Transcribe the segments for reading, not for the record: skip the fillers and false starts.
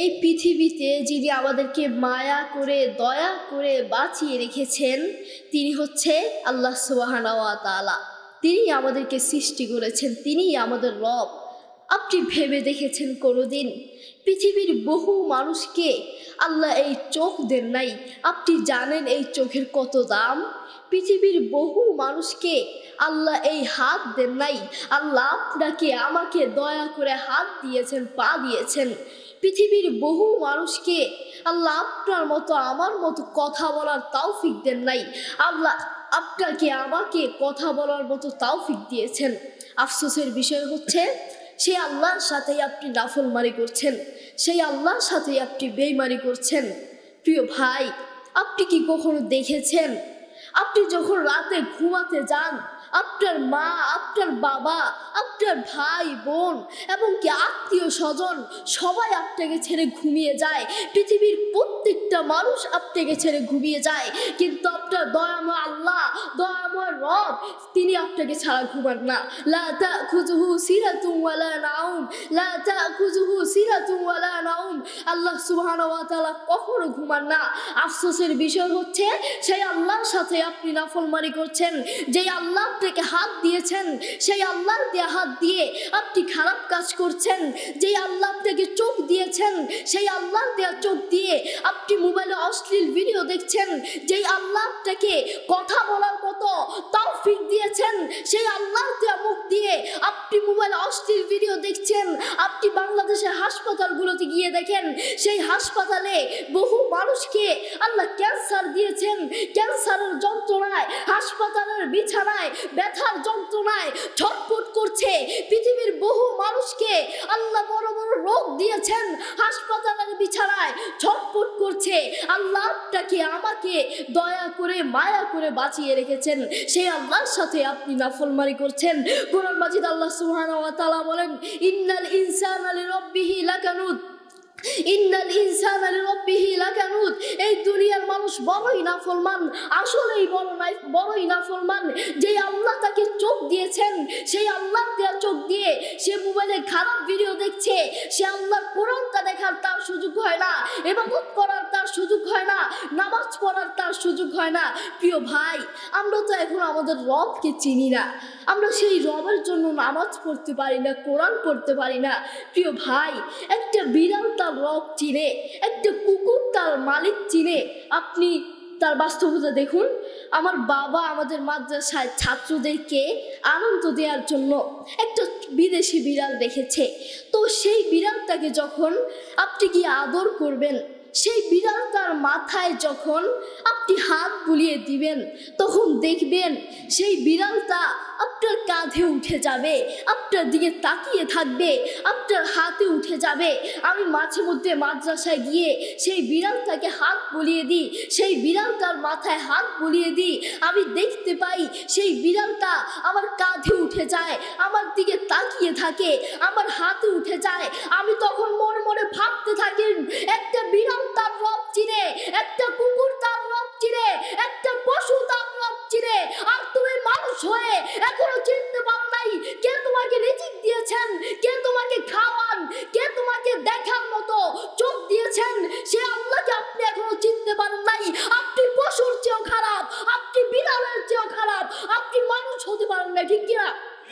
এই পৃথিবীতে যিনি আমাদেরকে মায়া করে দয়া করে বাঁচিয়ে রেখেছেন তিনি হচ্ছে আল্লাহ সুবহানাহু ওয়া তাআলা। তিনি আমাদেরকে সৃষ্টি করেছেন, তিনিই আমাদের রব। আপনি ভেবে দেখেছেন কোনোদিন পৃথিবীর বহু মানুষকে আল্লাহ এই চোখ দেন নাই? আপনি জানেন এই চোখের কত দাম? পৃথিবীর বহু মানুষকে আল্লাহ এই হাত দেন নাই? আল্লাহ আপনাকে আমাকে দয়া করে হাত দিয়েছেন, পা দিয়েছেন। পৃথিবীর বহু মানুষকে আল্লাহ আপনার মতো আমার মতো কথা বলার তৌফিক দেন নাই। আল্লাহ আপনাকে আমাকে কথা বলার মতো তৌফিক দিয়েছেন। আফসোসের বিষয় হচ্ছে সেই আল্লাহর সাথেই আপনি নাফরমানি করছেন, সেই আল্লাহর সাথেই আপনি বেঈমানি করছেন। প্রিয় ভাই, আপনি কি কখনো দেখেছেন আপনি যখন রাতে ঘুমাতে যান আপনার মা, আপনার বাবা, আপনার ভাই বোন এবং কি আত্মীয় স্বজন সবাই আপনাকে ছেড়ে ঘুমিয়ে যায়? পৃথিবীর প্রত্যেকটা মানুষ আপনাকে ছেড়ে ঘুমিয়ে যায়, কিন্তু আপনার দয়াময় আল্লাহ, দয়াময় রব, তিনি আপনাকে ছাড়া ঘুমান না। লা তাখুযুহু সিরাতুন ওয়ালা নাউম, লা তাখুযুহু সিরাতুন ওয়ালা নাউম। আল্লাহ সুবহানাহু ওয়া তাআলা কখনো ঘুমান না। আফসোসের বিষয় হচ্ছে সেই আল্লাহর সাথে আপনি নাফরমানি করছেন। যেই আল্লাহ আপনাকে হাত দিয়েছেন সেই আল্লাহর দেয়া হাত দিয়ে আপনি খারাপ কাজ করছেন। যেই আল্লাহ আপনাকে চোখ দিয়েছেন সেই আল্লাহর দেয়া চোখ দিয়ে আপনি মোবাইলে অশ্লীল ভিডিও দেখছেন। যেই আল্লাহ আপনাকে কথা বলার মতো তৌফিক দিয়েছেন সেই আল্লাহর দেয়া মুখ দিয়ে আপনি মোবাইলে অশ্লীল ভিডিও দেখছেন। আপনি বাংলাদেশের হাসপাতালগুলোতে গিয়ে দেখেন সেই হাসপাতালে বহু মানুষকে আল্লাহ ক্যান্সার দিয়েছেন। ক্যান্সারের যন্ত্রণায় হাসপাতালের বিছানায় ব্যথার যন্ত্রণায় ছটফট করছে। পৃথিবীর বহু মানুষকে আল্লাহ বড় বড় রোগ দিয়েছেন, হাসপাতালের বিছানায় ছটফট করছে। আল্লাহ আপনাকে আমাকে দয়া করে মায়া করে বাঁচিয়ে রেখেছেন, সেই আল্লাহর সাথে আপনি নাফরমানি করছেন। কোরআন মাজিদ আল্লাহ সুবহানাহু ওয়া তাআলা বলেন, ইন্নাল ইনসানা লিরাব্বিহি লাকানুদ, ইন্নাল ইনসানা লিরাব্বিহি লাকানুদ। এই দুনিয়ার মানুষ বড়ই নাফরমান, আসলেই বড়ই নাফরমান। যেই আল্লাহ তাকে চোখ দিয়েছেন সেই আল্লাহ দেয়া চোখ দিয়ে সে মোবাইলে খারাপ ভিডিও দেখছে। সে আল্লাহর কোরআনটা দেখার তার সুযোগ হয় না, ইবাদত করার তার সুযোগ হয় না, নামাজ পড়ার তার সুযোগ হয় না। প্রিয় ভাই, আমরা তো এখন আমাদের রবকে চিনি না, আমরা সেই রবের জন্য নামাজ পড়তে পারি না, কোরআন পড়তে পারি না। প্রিয় ভাই, একটা বিড়াল তার রব চিনে, একটা কুকুর তার মালিক চিনে। আপনি তার বাস্তবতা দেখুন। আমার বাবা আমাদের মাদ্রাসায় ছাত্রদেরকে আনন্দ দেওয়ার জন্য একটা বিদেশি বিড়াল রেখেছে। তো সেই বিড়ালটাকে যখন আপনি কি আদর করবেন, সেই বিড়ালটার মাথায় যখন আপনি হাত বুলিয়ে দিবেন তখন দেখবেন সেই বিড়ালটা আপনার কাঁধে উঠে যাবে, আপনার দিকে তাকিয়ে থাকবে, আপনার হাতে উঠে যাবে। আমি মাঝে মধ্যে মাদ্রাসায় গিয়ে সেই বিড়ালটাকে হাত বুলিয়ে দিই, সেই বিড়ালটার মাথায় হাত বুলিয়ে দিই। আমি দেখতে পাই সেই বিড়ালটা আমার কাঁধে উঠে যায়, আমার দিকে তাকিয়ে থাকে, আমার হাতে উঠে যায়। আমি তখন মনে মনে ভাবতে থাকি, একটা বিড়াল তার রব চিনে, একটা কুকুর তার রব চিনে, একটা পশু তার রব চিনে, আর তুমি মানুষ হয়ে এখনো চিনতে পারো নাই কে তোমাকে রিজিক দিয়েছেন, কে তোমাকে খাওয়ান, কে তোমাকে দেখার মতো চোখ দিয়েছেন। সে আল্লাহকে আপনি এখনো চিনতে পারেন নাই। আপনি পশুর চেয়েও খারাপ, আপনি বিড়ালের চেয়েও খারাপ, আপনি মানুষ হতে পারেন না, ঠিক কিনা?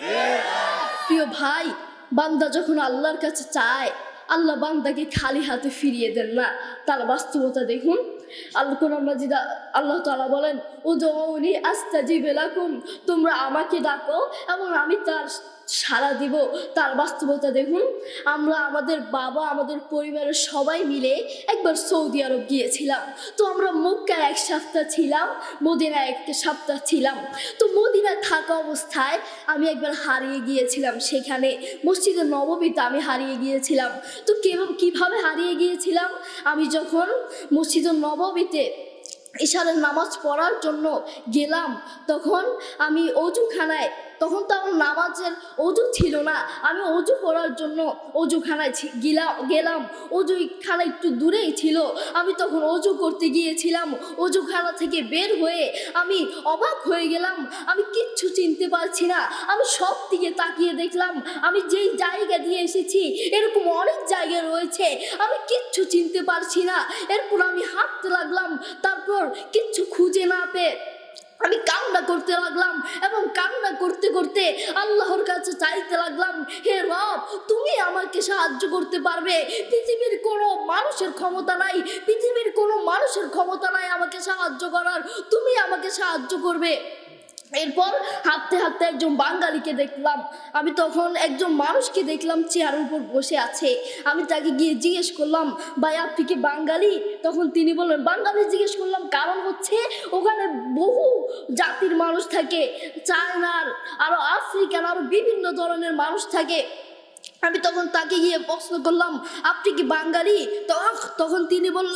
প্রিয় ভাই, বান্দা যখন আল্লাহর কাছে চায় আল্লাহ বান্দাকে খালি হাতে ফিরিয়ে দেন না। তার বাস্তবতা দেখুন। আল্লাহ কোরআন মাজিদ আল্লাহ তাআলা বলেন, উদউনি আস্তাজিব লাকুম, তোমরা আমাকে ডাকো এবং আমি তার সাড়া দিব। তার বাস্তবতা দেখুন। আমরা আমাদের বাবা, আমাদের পরিবারের সবাই মিলে একবার সৌদি আরব গিয়েছিলাম। তো আমরা মক্কায় 1 সপ্তাহ ছিলাম, মদিনায় 1 সপ্তাহ ছিলাম। তো মদিনায় থাকা অবস্থায় আমি একবার হারিয়ে গিয়েছিলাম। সেখানে মসজিদে নববীতে আমি হারিয়ে গিয়েছিলাম। তো কিভাবে হারিয়ে গিয়েছিলাম? আমি যখন মসজিদে নববীতে ইশারের নামাজ পড়ার জন্য গেলাম তখন আমি অজুখানায় তখন তো আমার নামাজের অজু ছিল না। আমি অজু করার জন্য অজুখানায় গেলাম। অজুখানা একটু দূরেই ছিল। আমি তখন অজু করতে গিয়েছিলাম। অজুখানা থেকে বের হয়ে আমি অবাক হয়ে গেলাম। আমি কিচ্ছু চিনতে পারছি না। আমি সব দিকে তাকিয়ে দেখলাম আমি যেই জায়গা দিয়ে এসেছি এরকম অনেক জায়গা রয়েছে, আমি কিচ্ছু চিনতে পারছি না। এরপর আমি হাঁটতে লাগলাম। তারপর কিচ্ছু খুঁজে না পেয়ে আমি কান্না করতে লাগলাম এবং কান্না করতে করতে আল্লাহর কাছে চাইতে লাগলাম, হে রব, তুমি আমাকে সাহায্য করতে পারবে। পৃথিবীর কোনো মানুষের ক্ষমতা নাই, পৃথিবীর কোনো মানুষের ক্ষমতা নাই আমাকে সাহায্য করার, তুমি আমাকে সাহায্য করবে। এরপর হাঁটতে হাঁটতে একজন বাঙালিকে দেখলাম। আমি তখন একজন মানুষকে দেখলাম চেয়ারের উপর বসে আছে। আমি তাকে গিয়ে জিজ্ঞেস করলাম, ভাই আপনি কি বাঙালি? তখন তিনি বললেন বাঙালি। জিজ্ঞেস করলাম কারণ হচ্ছে ওখানে বহু জাতির মানুষ থাকে, চায়নার, আরো আফ্রিকান, আরো বিভিন্ন ধরনের মানুষ থাকে। আমি তখন তাকে গিয়ে প্রশ্ন করলাম, আপনি কি বাঙালি? তখন তিনি বলল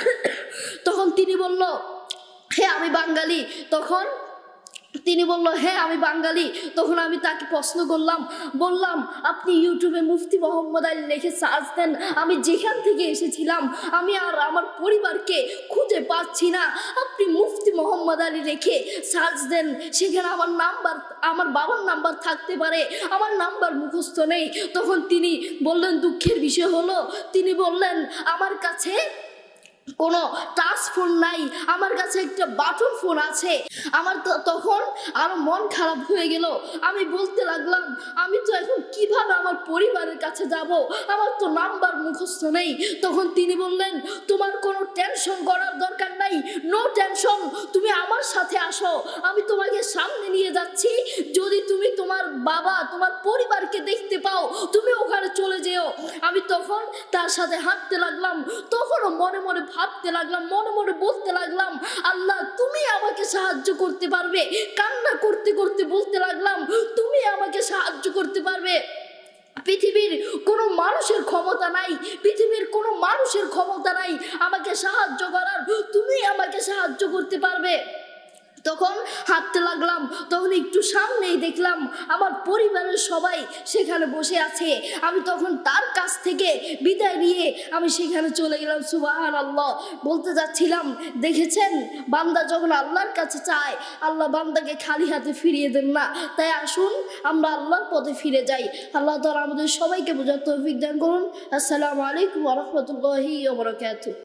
তখন তিনি বলল, হ্যাঁ আমি বাঙালি। তখন তিনি বলল, হ্যাঁ আমি বাঙালি। তখন আমি তাকে প্রশ্ন বললাম, আপনি ইউটিউবে মুফতি মোহাম্মদ আলী লিখে সার্চ দেন। আমি যেখান থেকে এসেছিলাম আমি আর আমার পরিবারকে খুঁজে পাচ্ছি না। আপনি মুফতি মোহাম্মদ আলী লিখে সার্চ দেন, সেখানে আমার বাবার নাম্বার থাকতে পারে, আমার নাম্বার মুখস্থ নেই। তখন তিনি বললেন, দুঃখের বিষয় হলো, তিনি বললেন আমার কাছে কোনো টাচ ফোন নাই, আমার কাছে একটা বাটন ফোন আছে। আমার তখন আরো মন খারাপ হয়ে গেল। আমি বলতে লাগলাম, আমি তো এখন কিভাবে আমার পরিবারের কাছে যাব, আমার তো নাম্বার মুখস্থ নেই। তখন তিনি বললেন, তোমার কোনো টেনশন করার দরকার নাই, নো টেনশন, তুমি আমার সাথে আসো, আমি তোমাকে সামনে নিয়ে যাচ্ছি। যদি তুমি তোমার বাবা তোমার পরিবারকে দেখতে পাও তুমি ওখানে চলে যেও। আমি তখন তার সাথে হাঁটতে লাগলাম। তখনও মনে মনে ভাবতে লাগলাম, মনে মনে বলতে লাগলাম, আল্লাহ তুমি আমাকে সাহায্য করতে পারবে। কান্না করতে করতে বলতে লাগলাম, তুমি আমাকে সাহায্য করতে পারবে। পৃথিবীর কোনো মানুষের ক্ষমতা নাই, পৃথিবীর কোনো মানুষের ক্ষমতা নাই আমাকে সাহায্য করার, তুমি আমাকে সাহায্য করতে পারবে। তখন হাঁটতে লাগলাম। তখন একটু সামনেই দেখলাম আমার পরিবারের সবাই সেখানে বসে আছে। আমি তখন তার কাছ থেকে বিদায় নিয়ে আমি সেখানে চলে গেলাম। সুবহানাল্লাহ, বলতে যাচ্ছিলাম, দেখেছেন বান্দা যখন আল্লাহর কাছে চায় আল্লাহ বান্দাকে খালি হাতে ফিরিয়ে দেন না। তাই আসুন আমরা আল্লাহর পথে ফিরে যাই। আল্লাহ তাআলা আমাদের সবাইকে বোঝার তৌফিক দান করুন। আসসালামু আলাইকুম ওয়া রাহমাতুল্লাহি ওয়া বারাকাতুহু।